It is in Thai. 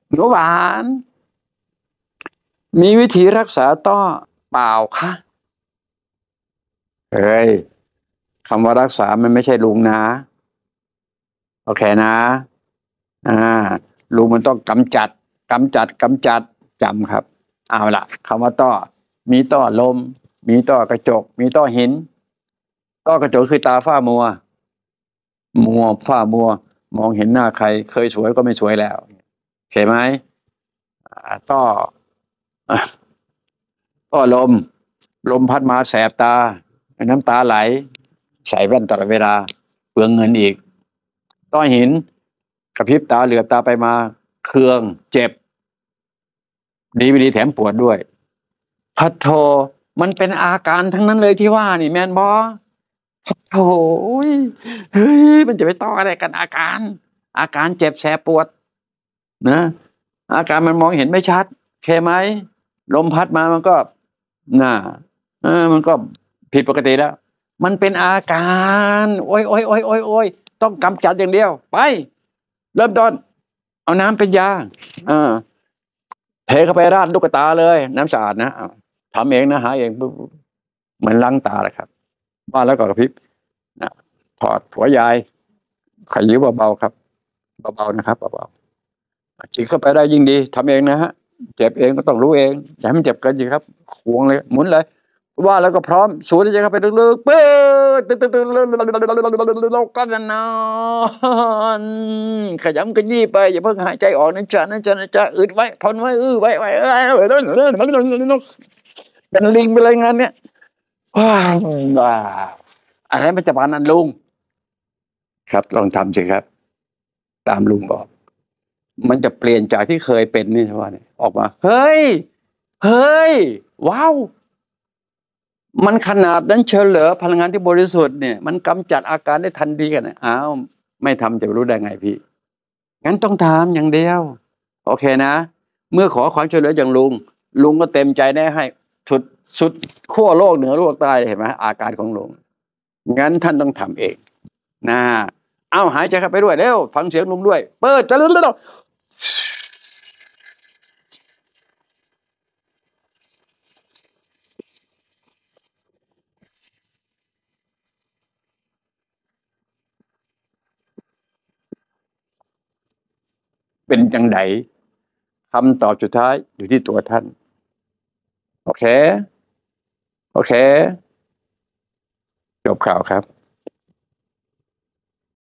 หนูหวานมีวิธีรักษาต้อเปล่าคะเฮ้ยคำว่ารักษามันไม่ใช่ลุงนะโอเคนะอ่าลุงมันต้องกำจัดจำครับเอาล่ะคำว่าต้อมีต้อลมมีต้อกระจกมีต้อหินต้อกระจกคือตาฝ้ามัวมองเห็นหน้าใครเคยสวยก็ไม่สวยแล้วเห็นไหมต้ออ่ะต้อลมพัดมาแสบตาน้ำตาไหลใส่แว่นตลอดเวลาเปลืองเงินอีกต้อหินกระพริบตาเหลือบตาไปมาเคืองเจ็บดีไม่ดีแถมปวดด้วยพัทโทมันเป็นอาการทั้งนั้นเลยที่ว่านี่แมนบอพัทโธเฮ้ยมันจะไปต่ออะไรกันอาการเจ็บแสบปวดนะอาการมันมองเห็นไม่ชัดโอเคไหมลมพัดมามันก็น่ะมันก็ผิดปกติแล้วมันเป็นอาการโอ้ยต้องกำจัดอย่างเดียวไปเริ่มต้นเอาน้ำเป็นยาเทเข้าไปราดลูกตาเลยน้ำสะอาดนะทำเองนะหาเองเหมือนล้างตาแหละครับว่าแล้วก็กระพริบนะถอดหัวยายขยี้เบาๆครับเบาๆนะครับเบาๆจิกเข้าไปได้ยิ่งดีทำเองนะฮะเจ็บเองก็ต้องรู้เองอย่าให้มันเจ็บกันสิครับควงเลยหมุนเลยว่าแล้วก็พร้อมสูดใจเข้าไปลึกๆปื๊ดตื่นเราก็จะนอนขยำขยี้ไปอย่าเพิ่งหายใจออกนะจ๊ะอึดไว้ทนไว้ไว้เป็นลิงไปเลยงานเนี้ยว้าวอะไรมันจะปานนั้นลุงครับลองทำสิครับตามลุงบอกมันจะเปลี่ยนจากที่เคยเป็นนี่ว่าเนี่ยออกมาเฮ้ยว้าวมันขนาดนั้นเชียวเหรอพลังงานที่บริสุทธิ์เนี่ยมันกำจัดอาการได้ทันทีกันอ้าวไม่ทำจะรู้ได้ไงพี่งั้นต้องทำอย่างเดียวโอเคนะเมื่อขอความช่วยเหลืออย่างลุงก็เต็มใจแน่ให้สุดขั้วโลกเหนือโลกใต้เห็นไหมอาการของลุงงั้นท่านต้องทำเองนะเอาหายใจเข้าไปด้วยเร็วฟังเสียงลุงด้วยเปิดจะเร็วเป็นจังไดคำตอบสุดท้ายอยู่ที่ตัวท่านโอเคจบข่าวครับ